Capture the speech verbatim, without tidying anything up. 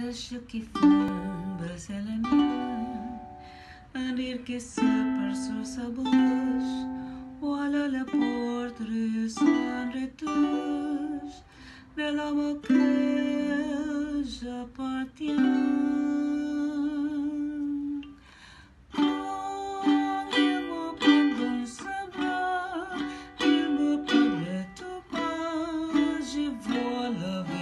ce qui font baisser les miens, à dire que c'est par sur sa bouche, voilà la porte rue sans retouche de l'homme auquel j'appartiens. Je vois la